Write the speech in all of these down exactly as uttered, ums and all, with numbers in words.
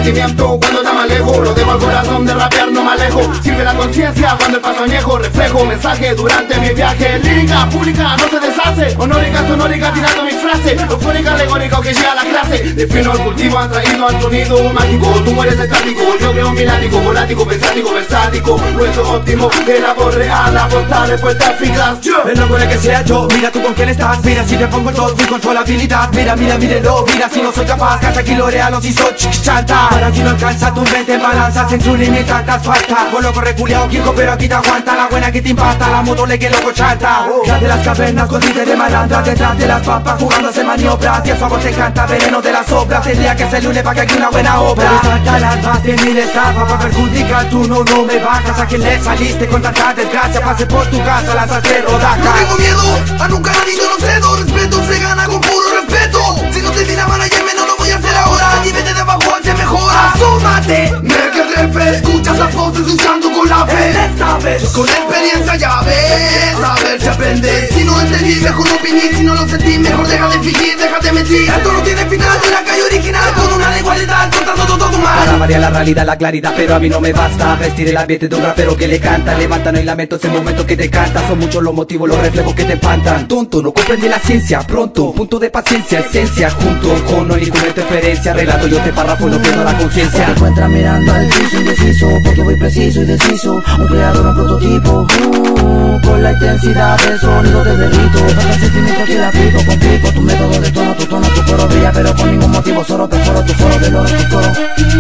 sentimiento cuando te me alejo. Lo dejo al corazón de rapear, no me alejo. Sirve la conciencia cuando el paso añejo. Reflejo mensaje durante mi viaje. Lírica pública no se deshace. Honórica, sonórica tirando mis frases. Eufórica, alegórica que llega a la clase. Defino el cultivo, han traído al sonido mágico. Tú mueres estático, yo creo milático. Volático, pensático, versático. Nuestro óptimo, el amor real. La postal de puertas fijas. El loco de que sea yo, mira tú con quién estás. Mira si te pongo el sol, fui con la habilidad. Mira, mira, mírelo, mira si no soy capaz. Cacha aquí lorea, los hizo chanta. Para ti no alcanza, tu mente en balanza. En su límite tantas faltas. Con loco reculeado, Kiko, pero aquí te aguanta. La buena que te impacta, la moto le que loco chanta. Tras de las cavernas con tinte de malandra. Detrás de las papas jugando a hacer maniobras. Y el favor te encanta, veneno de las obras. Tendría que ser lunes para que aquí una buena obra. Pero salta las bases, mil estafa para perjudicar. Tú no, no me bajas. A quien le saliste con tanta desgracia. Pase por tu casa, las hace rodajas. No tengo miedo, a nunca nadie yo no cedo. Respeto se gana con puro respeto. Si no te miraban ayer, menos lo voy a hacer ahora. Y vete de abajo, se mejora. Asómate, mega refe. Escuchas las voces luchando con la fe. Esta vez, con experiencia ya ves. A ver si aprendes. Si no entendí, mejor no opiní. Si no lo sentí, mejor deja de fingir, deja de mentir. Esto no tiene final, de la calle original. Con una de igualdad, contando todo tu mal. Para variar la realidad, la claridad, pero a mí no me basta. Vestir el ambiente de un rapero que le canta. Levanta, no hay lamento, ese momento que te canta. Son muchos los motivos, los reflejos que te espantan. Tonto, no comprende la ciencia, pronto. Punto de paciencia, esencia, junto con no hay ninguna interferencia. Relato yo este párrafo, no pierdo la conciencia. Te encuentras mirando al piso indeciso, porque voy preciso y deciso. Un creador, un prototipo, uh, con la intensidad del sonido de delito. Cada sentimiento que la aplico, complico tu método de tono, tu tono, tu coro brilla, pero con ningún motivo, solo perforo tu foro del oro, tu coro.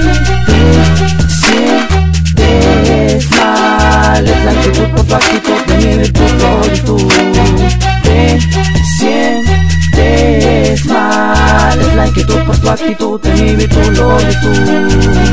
Te sientes mal, es la actitud por tu actitud, de mi virtud, lo eres tú. Te sientes mal, es la inquietud por tu actitud, de mi virtud, lo eres tú.